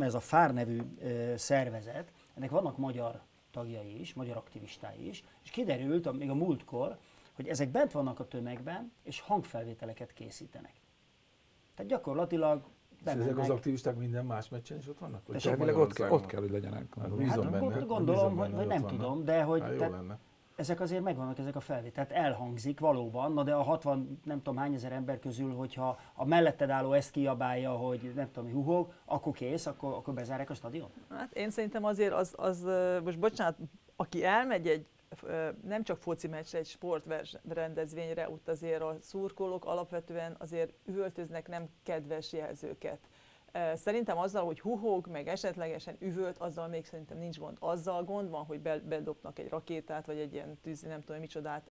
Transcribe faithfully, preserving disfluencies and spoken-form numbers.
ez a fár nevű szervezet, ennek vannak magyar tagjai is, magyar aktivistái is, és kiderült még a múltkor, hogy ezek bent vannak a tömegben, és hangfelvételeket készítenek. Tehát gyakorlatilag bemennek. Ezek az aktivisták minden más meccsen is ott vannak? De elvileg ott, ott kell, hogy legyenek. Hát, bízom hát, benne, gondolom, bízom hogy nem tudom, de hogy hát, tehát, ezek azért megvannak, ezek a felvételek. Tehát elhangzik valóban, na de a hatvan nem tudom hány ezer ember közül, hogyha a melletted álló ezt kiabálja, hogy nem tudom, huhog, akkor kész, akkor, akkor bezárják a stadion? Hát én szerintem azért az, az, most bocsánat, aki elmegy egy nem csak foci meccsre, egy sportrendezvényre, ott azért a szurkolók alapvetően azért üvöltöznek nem kedves jelzőket. Szerintem azzal, hogy huhog, meg esetlegesen üvölt, azzal még szerintem nincs gond. Azzal gond van, hogy bedobnak egy rakétát, vagy egy ilyen tűzi, nem tudom micsodát